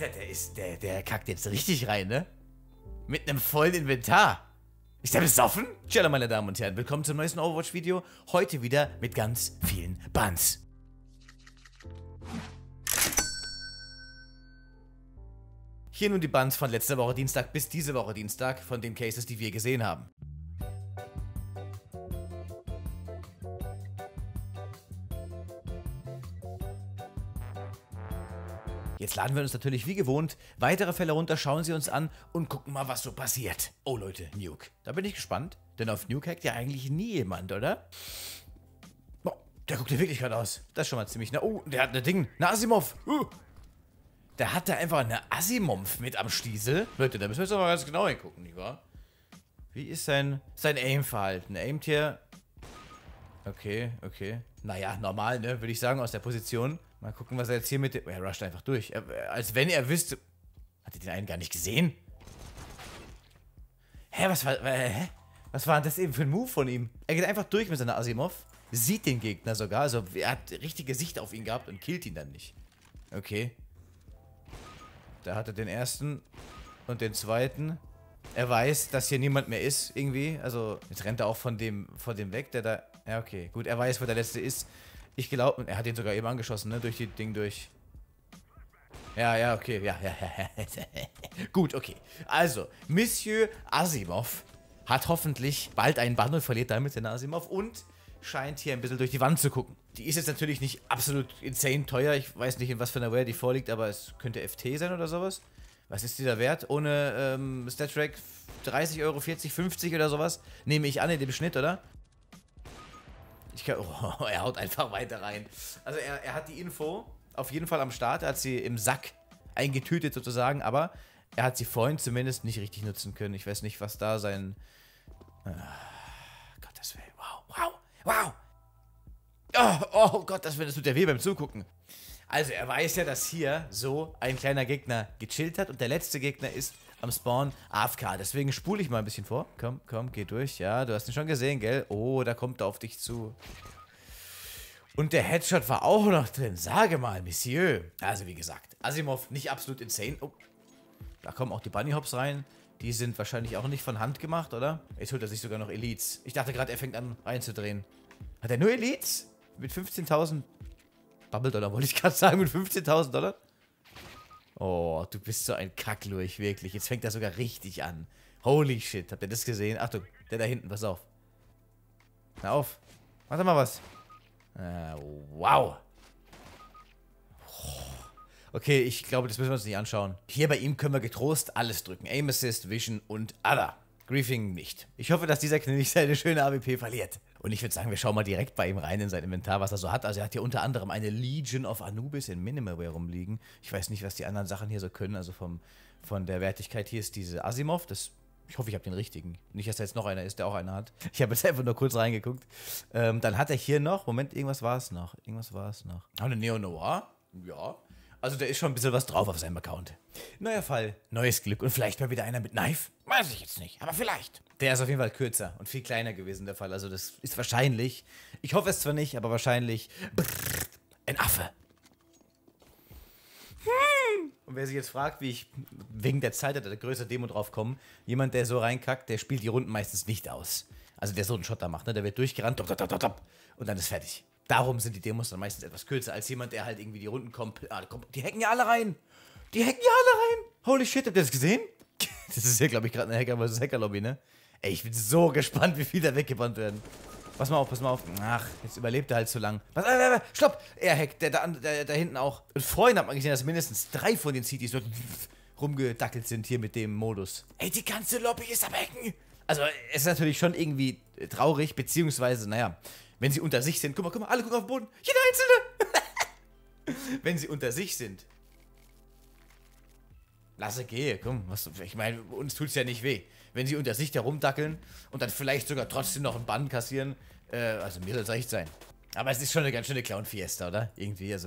Alter, der kackt jetzt richtig rein, ne? Mit einem vollen Inventar. Ist der besoffen? Hallo meine Damen und Herren, willkommen zum neuesten Overwatch-Video. Heute wieder mit ganz vielen Buns. Hier nun die Buns von letzter Woche Dienstag bis diese Woche Dienstag von den Cases, die wir gesehen haben. Jetzt laden wir uns natürlich wie gewohnt weitere Fälle runter, schauen sie uns an und gucken mal, was so passiert. Oh Leute, Nuke. Da bin ich gespannt, denn auf Nuke hackt ja eigentlich nie jemand, oder? Boah, der guckt in Wirklichkeit aus. Das ist schon mal ziemlich... Oh, der hat eine Asimov. Der hat da einfach eine Asimov mit am Stiesel. Leute, da müssen wir jetzt aber ganz genau hingucken, nicht wahr? Wie ist sein Aim-Verhalten? Er aimt hier... Okay. Naja, normal, ne? Würde ich sagen, aus der Position. Mal gucken, was er jetzt hier mit dem... Er rusht einfach durch. Als wenn er wüsste... Hat er den einen gar nicht gesehen? Hä, was war das eben für ein Move von ihm? Er geht einfach durch mit seiner Asimov. Sieht den Gegner sogar. Also er hat richtige Sicht auf ihn gehabt und killt ihn dann nicht. Okay. Da hat er den ersten und den zweiten. Er weiß, dass hier niemand mehr ist, irgendwie. Also, jetzt rennt er auch von dem weg, der da... Ja, okay. Gut, er weiß, wo der letzte ist. Ich glaube... Er hat ihn sogar eben angeschossen, ne? Durch die Ding durch. Ja, okay. Ja. Gut, okay. Also, Monsieur Asimov hat hoffentlich bald einen Bann und verliert damit seine Asimov und scheint hier ein bisschen durch die Wand zu gucken. Die ist jetzt natürlich nicht absolut insane teuer. Ich weiß nicht, in was für einer Ware die vorliegt, aber es könnte FT sein oder sowas. Was ist dieser Wert? Ohne StatTrack 30 Euro, 40, 50 oder sowas? Nehme ich an in dem Schnitt, oder? Er haut einfach weiter rein. Also er hat die Info auf jeden Fall am Start. Er hat sie im Sack eingetütet sozusagen, aber er hat sie vorhin zumindest nicht richtig nutzen können. Ich weiß nicht, was da sein... Gottes Willen. Wow. Oh Gott, das tut ja weh beim Zugucken. Also er weiß ja, dass hier so ein kleiner Gegner gechillt hat und der letzte Gegner ist am Spawn AFK. Deswegen spule ich mal ein bisschen vor. Komm, geh durch. Ja, du hast ihn schon gesehen, gell? Oh, da kommt er auf dich zu. Und der Headshot war auch noch drin. Sage mal, Monsieur. Also wie gesagt, Asimov nicht absolut insane. Oh, da kommen auch die Bunny Hops rein. Die sind wahrscheinlich auch nicht von Hand gemacht, oder? Jetzt holt er sich sogar noch Elites. Ich dachte gerade, er fängt an reinzudrehen. Hat er nur Elites? Mit 15.000 Bubble-Dollar, wollte ich gerade sagen, mit 15.000 Dollar? Oh, du bist so ein Kacklurch, wirklich. Jetzt fängt er sogar richtig an. Holy shit, habt ihr das gesehen? Achtung, der da hinten, pass auf. Na auf. Mach doch mal was. Wow. Okay, ich glaube, das müssen wir uns nicht anschauen. Hier bei ihm können wir getrost alles drücken. Aim Assist, Vision und Other. Griefing nicht. Ich hoffe, dass dieser Knilch seine schöne AWP verliert. Und ich würde sagen, wir schauen mal direkt bei ihm rein in sein Inventar, was er so hat. Also er hat hier unter anderem eine Legion of Anubis in Minimalware rumliegen. Ich weiß nicht, was die anderen Sachen hier so können. Also von der Wertigkeit hier ist diese Asimov. Ich hoffe, ich habe den richtigen. Nicht, dass da jetzt noch einer ist, der auch einer hat. Ich habe jetzt einfach nur kurz reingeguckt. Dann hat er hier noch... Moment, irgendwas war es noch. Ah, eine Neo-Noir? Ja. Also da ist schon ein bisschen was drauf auf seinem Account. Neuer Fall, neues Glück und vielleicht mal wieder einer mit Knife. Weiß ich jetzt nicht, aber vielleicht. Der ist auf jeden Fall kürzer und viel kleiner gewesen, der Fall. Also das ist wahrscheinlich, ich hoffe es zwar nicht, aber wahrscheinlich ein Affe. Und wer sich jetzt fragt, wie ich wegen der Zeit oder der größeren Demo drauf komme, jemand, der so reinkackt, der spielt die Runden meistens nicht aus. Also der so einen Schotter macht, ne? Der wird durchgerannt und dann ist fertig. Darum sind die Demos dann meistens etwas kürzer als jemand, der halt irgendwie die Runden kommt. Die hacken ja alle rein. Holy shit, habt ihr das gesehen? Das ist ja, glaube ich, gerade eine Hacker vs. Hacker-Lobby, ne? Ey, ich bin so gespannt, wie viel da weggebannt werden. Pass mal auf. Ach, jetzt überlebt er halt zu lang. Stopp! Er hackt, der da hinten auch. Und vorhin hat man gesehen, dass mindestens 3 von den CTs dort rumgedackelt sind hier mit dem Modus. Ey, die ganze Lobby ist am Hacken! Also, es ist natürlich schon irgendwie traurig, beziehungsweise, naja, wenn sie unter sich sind, guck mal, alle gucken auf den Boden. Jeder Einzelne! Wenn sie unter sich sind. Lasse gehen, komm. Ich meine, uns tut's ja nicht weh. Wenn sie unter sich da rumdackeln und dann vielleicht sogar trotzdem noch einen Bann kassieren, also mir soll es recht sein. Aber es ist schon eine ganz schöne Clown-Fiesta, oder? Irgendwie, also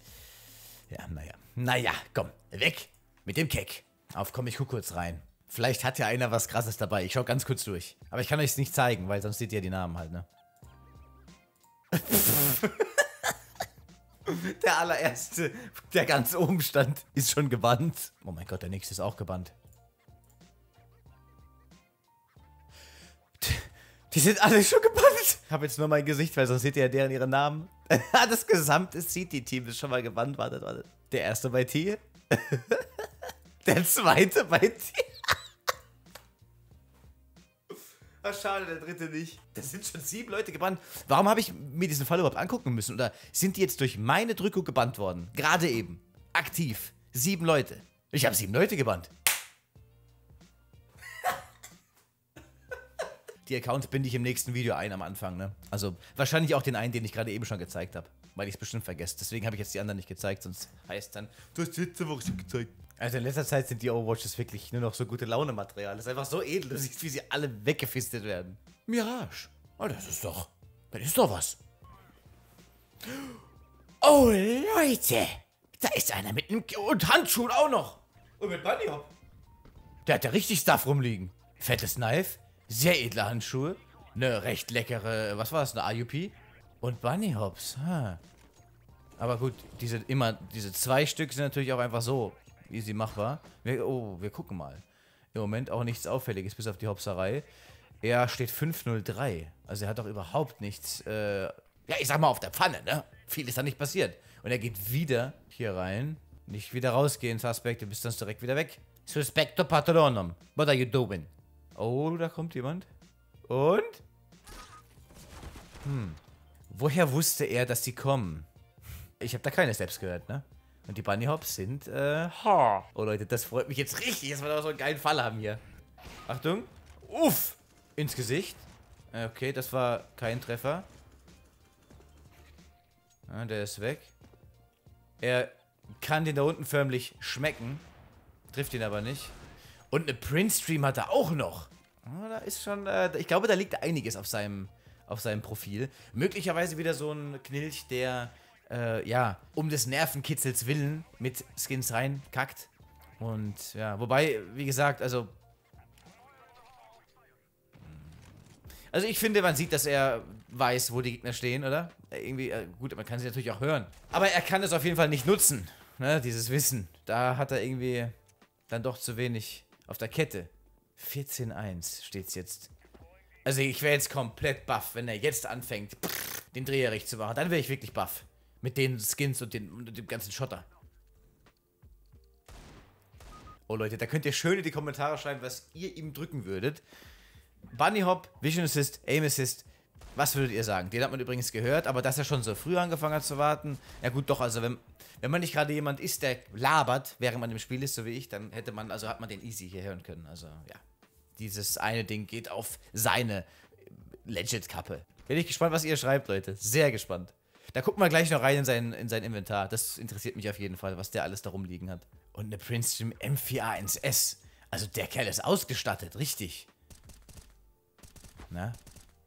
Naja, komm, weg mit dem Keck. Komm, ich guck kurz rein. Vielleicht hat ja einer was Krasses dabei. Ich schau ganz kurz durch. Aber ich kann euch es nicht zeigen, weil sonst seht ihr die Namen halt, ne? Der allererste, der ganz oben stand, ist schon gebannt. Oh mein Gott, der nächste ist auch gebannt. Die sind alle schon gebannt. Ich habe jetzt nur mein Gesicht, weil sonst seht ihr ja deren ihre Namen. Das gesamte City-Team ist schon mal gebannt. Wartet, wartet. Der erste bei T. Der zweite bei T. Ach, schade, der dritte nicht. Das sind schon 7 Leute gebannt. Warum habe ich mir diesen Fall überhaupt angucken müssen? Oder sind die jetzt durch meine Drückung gebannt worden? Gerade eben. Aktiv. 7 Leute. Ich habe 7 Leute gebannt. Die Accounts binde ich im nächsten Video ein am Anfang, ne? Also wahrscheinlich auch den einen, den ich gerade eben schon gezeigt habe. Weil ich es bestimmt vergesse. Deswegen habe ich jetzt die anderen nicht gezeigt, sonst heißt dann, du hast letzte Woche schon gezeigt. Also in letzter Zeit sind die Overwatches wirklich nur noch so gute Laune-Material. Das ist einfach so edel, du siehst, wie sie alle weggefistet werden. Mirage. Oh, das ist doch was. Oh, Leute. Da ist einer mit einem... Und Handschuhen auch noch. Und mit Bunny Hop. Der hat ja richtig Stuff rumliegen. Fettes Knife. Sehr edle Handschuhe. Eine recht leckere... Was war das? Eine IUP? Und Bunny Hops. Aber gut, diese 2 Stück sind natürlich auch einfach so easy machbar. Wir gucken mal. Im Moment auch nichts Auffälliges, bis auf die Hopserei. Er steht 5:03. Also er hat doch überhaupt nichts, ja, ich sag mal auf der Pfanne, ne? Viel ist da nicht passiert. Und er geht wieder hier rein. Nicht wieder rausgehen, Suspect, du bist sonst direkt wieder weg. Suspecto patronum. What are you doing? Oh, da kommt jemand. Und? Woher wusste er, dass sie kommen? Ich habe da keine selbst gehört, ne? Und die Bunny Hops sind, Oh Leute, das freut mich jetzt richtig, dass wir da so einen geilen Fall haben hier. Achtung. Uff. Ins Gesicht. Okay, das war kein Treffer. Ja, der ist weg. Er kann den da unten förmlich schmecken. Trifft ihn aber nicht. Und eine Print-Stream hat er auch noch. Oh, da ist schon, ich glaube, da liegt einiges auf seinem Profil. Möglicherweise wieder so ein Knilch, der, ja, um des Nervenkitzels willen mit Skins reinkackt. Und, ja, wobei, wie gesagt, also ich finde, man sieht, dass er weiß, wo die Gegner stehen, oder? Irgendwie, gut, man kann sie natürlich auch hören. Aber er kann es auf jeden Fall nicht nutzen, ne, dieses Wissen. Da hat er irgendwie dann doch zu wenig auf der Kette. 14:1 steht's jetzt. Also ich wäre jetzt komplett baff, wenn er jetzt anfängt, den Dreherich zu machen. Dann wäre ich wirklich baff. Mit den Skins und dem ganzen Schotter. Oh Leute, da könnt ihr schön in die Kommentare schreiben, was ihr ihm drücken würdet. Bunny Hop, Vision Assist, Aim Assist, was würdet ihr sagen? Den hat man übrigens gehört, aber dass er schon so früh angefangen hat zu warten, ja gut, doch, also wenn man nicht gerade jemand ist, der labert, während man im Spiel ist, so wie ich, dann hat man den easy hier hören können, also ja. Dieses eine Ding geht auf seine Legit-Kappe. Bin ich gespannt, was ihr schreibt, Leute, sehr gespannt. Da gucken wir gleich noch rein in sein Inventar, das interessiert mich auf jeden Fall, was der alles da rumliegen hat. Und eine Princeton M4A1S, also der Kerl ist ausgestattet, richtig. Na?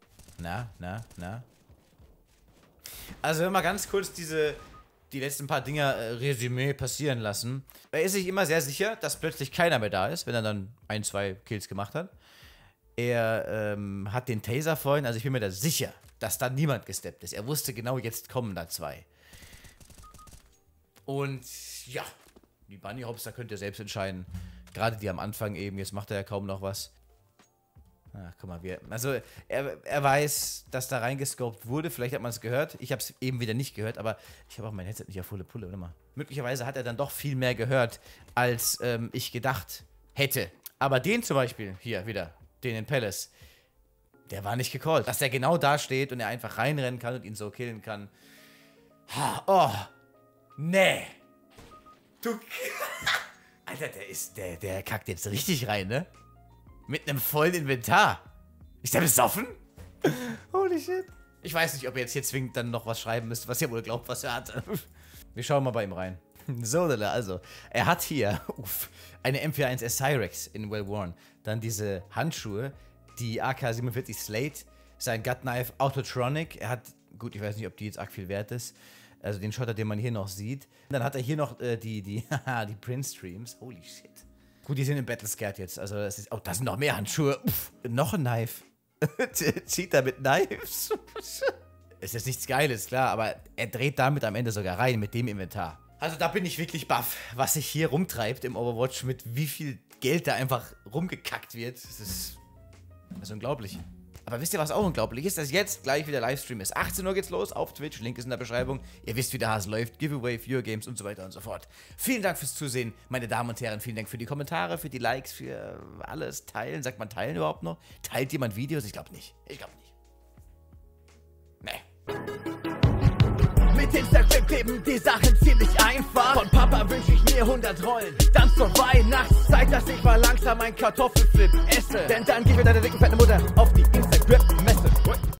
Also wenn wir mal ganz kurz die letzten paar Dinger Resümee passieren lassen. Er ist sich immer sehr sicher, dass plötzlich keiner mehr da ist, wenn er dann 1, 2 Kills gemacht hat. Er hat den Taser vorhin, also ich bin mir da sicher, dass da niemand gesteppt ist. Er wusste genau, jetzt kommen da 2. Und ja, die Bunny Hops, da könnt ihr selbst entscheiden. Gerade die am Anfang eben, jetzt macht er ja kaum noch was. Ach, guck mal, also er weiß, dass da reingescoped wurde. Vielleicht hat man es gehört. Ich habe es eben wieder nicht gehört, aber ich habe auch mein Headset nicht auf volle Pulle. Warte mal. Möglicherweise hat er dann doch viel mehr gehört, als ich gedacht hätte. Aber den zum Beispiel, hier wieder, den in Palace, der war nicht gecallt. Dass er genau da steht und er einfach reinrennen kann und ihn so killen kann. Oh, nee. Du... Alter, der kackt jetzt richtig rein, ne? Mit einem vollen Inventar. Ist der besoffen? Holy shit. Ich weiß nicht, ob ihr jetzt hier zwingend dann noch was schreiben müsst, was ihr wohl glaubt, was er hat. Wir schauen mal bei ihm rein. So, also, er hat hier eine M41S Cyrex in Well Worn. Dann diese Handschuhe, die AK-47 Slate, sein Gutknife Autotronic. Er hat, gut, ich weiß nicht, ob die jetzt arg viel wert ist. Also den Schotter, den man hier noch sieht. Dann hat er hier noch die Print-Streams. Holy shit. Gut, die sind im Battle Scared jetzt. Also das ist. Oh, da sind noch mehr Handschuhe. Uff, noch ein Knife. Cheater mit Knives. ist jetzt nichts Geiles, klar, aber er dreht damit am Ende sogar rein, mit dem Inventar. Also da bin ich wirklich baff, was sich hier rumtreibt im Overwatch, mit wie viel Geld da einfach rumgekackt wird. Das ist unglaublich. Aber wisst ihr, was auch unglaublich ist? Dass jetzt gleich wieder Livestream ist. 18 Uhr geht's los auf Twitch, Link ist in der Beschreibung. Ihr wisst, wie der Hase läuft, Giveaway, Viewer Games und so weiter und so fort. Vielen Dank fürs Zusehen, meine Damen und Herren. Vielen Dank für die Kommentare, für die Likes, für alles. Teilen, sagt man teilen überhaupt noch? Teilt jemand Videos? Ich glaube nicht. Ich glaube nicht. Nee. Mit Instagram kleben die Sachen ziemlich einfach. Von Papa wünsch ich mir 100 Rollen. Dann zur Weihnachtszeit, dass ich mal langsam ein Kartoffelflip esse. Denn dann gehen wir deiner dicken fetten Mutter auf die Instagram-Messe.